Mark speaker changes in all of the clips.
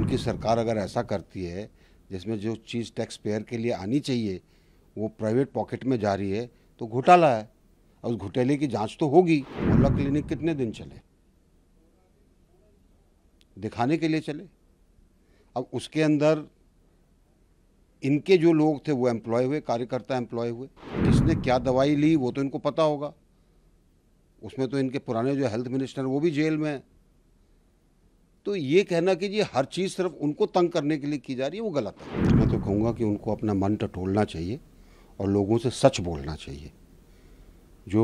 Speaker 1: उनकी सरकार अगर ऐसा करती है जिसमें जो चीज़ टैक्स पेयर के लिए आनी चाहिए वो प्राइवेट पॉकेट में जा रही है तो घोटाला है, और उस घोटाले की जांच तो होगी। मोहल्ला क्लिनिक कितने दिन चले? दिखाने के लिए चले। अब उसके अंदर इनके जो लोग थे वो एम्प्लॉय हुए, कार्यकर्ता एम्प्लॉय हुए। किसने क्या दवाई ली वो तो इनको पता होगा। उसमें तो इनके पुराने जो हेल्थ मिनिस्टर वो भी जेल में है। तो ये कहना कि जी हर चीज़ सिर्फ उनको तंग करने के लिए की जा रही है वो गलत है। मैं तो कहूँगा कि उनको अपना मन टटोलना चाहिए और लोगों से सच बोलना चाहिए। जो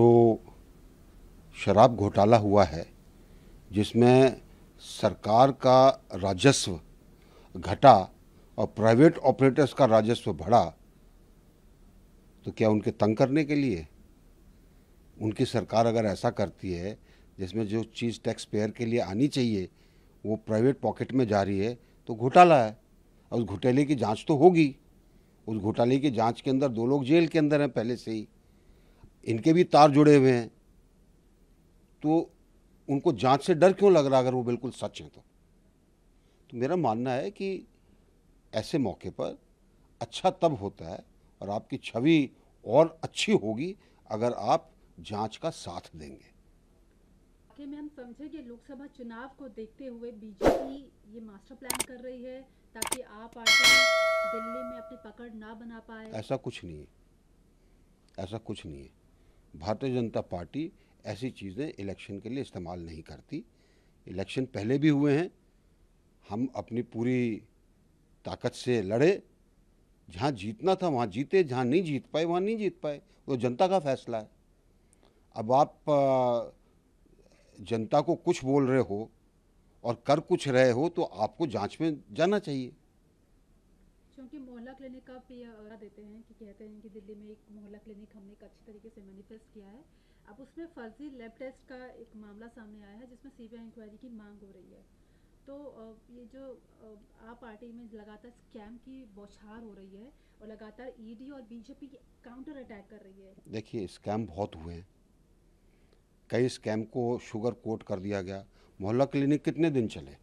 Speaker 1: शराब घोटाला हुआ है जिसमें सरकार का राजस्व घटा और प्राइवेट ऑपरेटर्स का राजस्व बढ़ा, तो क्या उनके तंग करने के लिए? उनकी सरकार अगर ऐसा करती है जिसमें जो चीज़ टैक्स पेयर के लिए आनी चाहिए वो प्राइवेट पॉकेट में जा रही है तो घोटाला है, और उस घोटाले की जांच तो होगी। उस घोटाले की जांच के अंदर 2 लोग जेल के अंदर हैं पहले से ही, इनके भी तार जुड़े हुए हैं। तो उनको जांच से डर क्यों लग रहा अगर वो बिल्कुल सच है तो मेरा मानना है कि ऐसे मौके पर अच्छा तब होता है और आपकी छवि और अच्छी होगी अगर आप जांच का साथ देंगे।
Speaker 2: कि में हम समझे कि लोकसभा चुनाव को देखते हुए बीजेपी ये मास्टर प्लान कर रही है ताकि आप पार्टी दिल्ली में अपनी पकड़ ना बना पाए।
Speaker 1: ऐसा कुछ नहीं है, ऐसा कुछ नहीं है। भारतीय जनता पार्टी ऐसी चीज़ें इलेक्शन के लिए इस्तेमाल नहीं करती। इलेक्शन पहले भी हुए हैं, हम अपनी पूरी ताकत से लड़े। जहाँ जीतना था वहाँ जीते, जहाँ नहीं जीत पाए वहाँ नहीं जीत पाए, वो जनता का फैसला है। अब आप जनता को कुछ बोल रहे हो और कर कुछ रहे हो तो आपको जांच में जाना चाहिए।
Speaker 2: क्योंकि मोहल्ला क्लिनिक का देते हैं कि कहते हैं कि दिल्ली में एक मोहल्ला क्लिनिक हमने एक अच्छी तरीके से मैनिफेस्ट किया है। अब उसमें फर्जी लैब टेस्ट का एक मामला सामने आया है जिसमें सीबीआई इंक्वायरी की मांग हो रही है। तो ये जो आप पार्टी में लगातार स्कैम की बौछार हो रही है और लगातार ईडी और बीजेपी काउंटर अटैक कर रही है।
Speaker 1: देखिए स्कैम बहुत हुए हैं, कई स्कैम को शुगर कोट कर दिया गया। मोहल्ला क्लिनिक कितने दिन चले?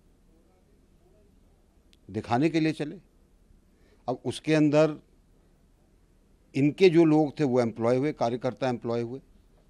Speaker 1: दिखाने के लिए चले। अब उसके अंदर इनके जो लोग थे वो एम्प्लॉय हुए, कार्यकर्ता एम्प्लॉय हुए।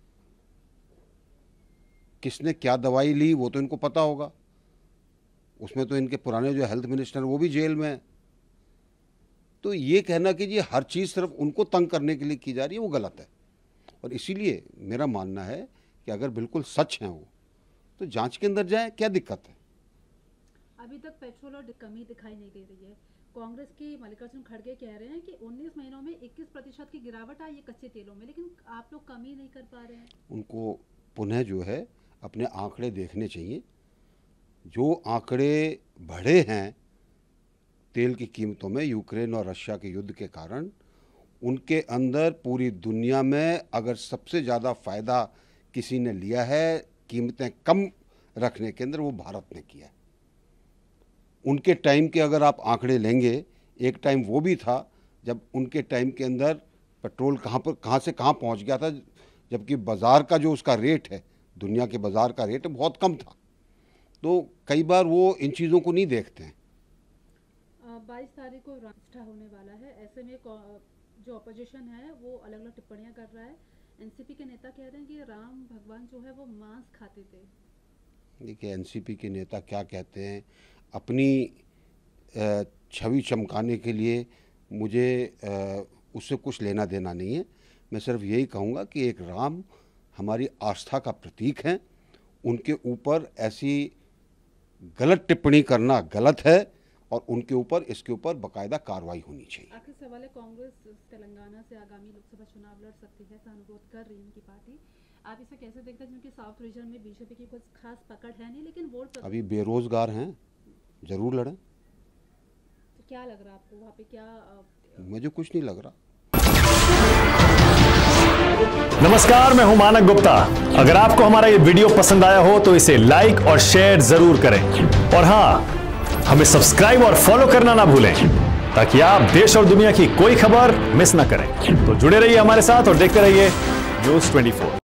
Speaker 1: किसने क्या दवाई ली वो तो इनको पता होगा। उसमें तो इनके पुराने जो हेल्थ मिनिस्टर वो भी जेल में है। तो ये कहना कि जी हर चीज़ सिर्फ उनको तंग करने के लिए की जा रही है वो गलत है। और इसीलिए मेरा मानना है कि अगर बिल्कुल सच है वो तो जांच के अंदर जाए, क्या दिक्कत है?
Speaker 2: अभी तक पेट्रोल और कमी दिखाई नहीं दे रही है। कांग्रेस के मल्लिकार्जुन खड़गे कह रहे हैं कि 19 महीनों में 21% की गिरावट आई है कच्चे तेलों में, लेकिन आप लोग कमी नहीं कर पा रहे हैं।
Speaker 1: उनको पुनः जो है अपने आंकड़े देखने चाहिए। जो आंकड़े बढ़े हैं तेल की कीमतों में यूक्रेन और रशिया के युद्ध के कारण, उनके अंदर पूरी दुनिया में अगर सबसे ज़्यादा फ़ायदा किसी ने लिया है कीमतें कम रखने के अंदर, वो भारत ने किया है। उनके टाइम के अगर आप आंकड़े लेंगे, एक टाइम वो भी था जब उनके टाइम के अंदर पेट्रोल कहाँ से कहाँ पहुंच गया था, जबकि बाज़ार का जो उसका रेट है, दुनिया के बाज़ार का रेट बहुत कम था। तो कई बार वो इन चीज़ों को नहीं देखते हैं।
Speaker 2: 22 तारीख को प्रतिष्ठा होने वाला है, ऐसे में जो अपोजिशन है वो अलग अलग टिप्पणियां कर रहा है। एनसीपी के नेता कह रहे हैं कि राम भगवान जो है वो मांस खाते थे।
Speaker 1: देखिए एनसीपी के नेता क्या कहते हैं, अपनी छवि चमकाने के लिए मुझे उससे कुछ लेना देना नहीं है। मैं सिर्फ यही कहूँगा कि एक राम हमारी आस्था का प्रतीक हैं, उनके ऊपर ऐसी गलत टिप्पणी करना गलत है और उनके ऊपर इसके ऊपर बाकायदा कार्रवाई होनी चाहिए।
Speaker 2: आखिर सवाल है, कांग्रेस तेलंगाना से आगामी लोकसभा चुनाव लड़ सकती है, ऐसा अनुरोध कर रही है उनकी पार्टी। आप इसे कैसे देखते हैं, क्योंकि साउथ रीजन में बीजेपी की कुछ खास पकड़ है नहीं, लेकिन वोट
Speaker 1: अभी बेरोजगार हैं, जरूर लड़ें।
Speaker 2: तो क्या लग रहा है आपको वहाँ पे? क्या
Speaker 1: मुझे कुछ नहीं लग रहा।
Speaker 3: नमस्कार, मैं हूं मानक गुप्ता। अगर आपको हमारा ये वीडियो पसंद आया हो तो इसे लाइक और शेयर जरूर करें, और हां, हमें सब्सक्राइब और फॉलो करना ना भूलें ताकि आप देश और दुनिया की कोई खबर मिस ना करें। तो जुड़े रहिए हमारे साथ और देखते रहिए न्यूज़ 24।